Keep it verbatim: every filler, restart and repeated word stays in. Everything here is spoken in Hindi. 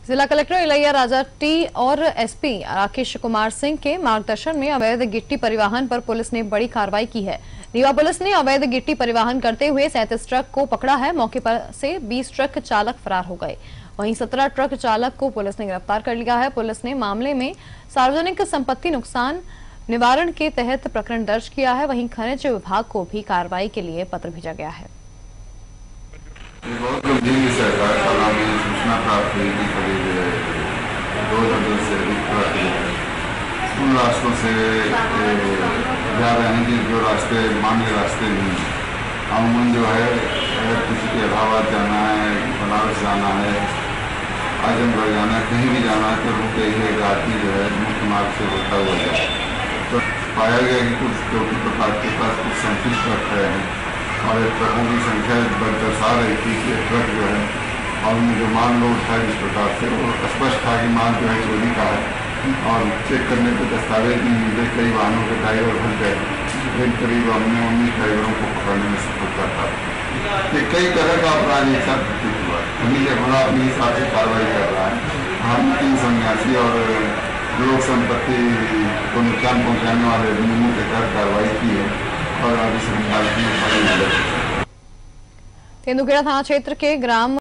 जिला कलेक्टर इलैया राजा टी और एसपी राकेश कुमार सिंह के मार्गदर्शन में अवैध गिट्टी परिवहन पर पुलिस ने बड़ी कार्रवाई की है। रीवा पुलिस ने अवैध गिट्टी परिवहन करते हुए सैंतीस ट्रक को पकड़ा है। मौके पर से बीस ट्रक चालक फरार हो गए। वहीं सत्रह ट्रक चालक को पुलिस ने गिरफ्तार कर लिया है। पुलिस ने मामले में सार्वजनिक संपत्ति नुकसान निवारण के तहत प्रकरण दर्ज किया है। वहीं खनिज विभाग को भी कार्रवाई के लिए पत्र भेजा गया है। बहुत गंभीर सरकार थाना में सूचना प्राप्त हुई कि करीब दो दर्जन से अधिक ट्रक उन रास्तों से जा रहे हैं कि जो रास्ते मान्य रास्ते नहीं हैं। अमूमन जो है अगर किसी के इलाहाबाद जाना है, बनारस जाना है, आजमगढ़ जाना है, कहीं भी जाना है तो रुके ही रात्रि जो है मुख्य मार्ग से होता हुआ जाए। तो पाया गया कि कुछ चौकी प्रकार के पास कुछ संतुष्ट ट्रक रहे हैं और ट्रकों की संख्या दर्शा रही थी कि ट्रक जो है और उनमें जो माल लोड था जिस प्रकार से वो स्पष्ट था कि माल जो है चोरी का है। और चेक करने पे दस्तावेज नहीं मिले, कई वाहनों के ड्राइवर फंस गए। फिर करीब हमने उन्नीस ड्राइवरों को पकड़ने में सफलता था। कि कई तरह का अपराध एक साथ घटित हुआ। अभी हमारा अपने हिसाब से कार्रवाई कर रहा है। हम तीन सन्यासी और लोक संपत्ति को नुकसान पहुँचाने वाले अधिनियमों के तहत कार्रवाई की है और आगे से तेंदुखेड़ा थाना क्षेत्र के ग्राम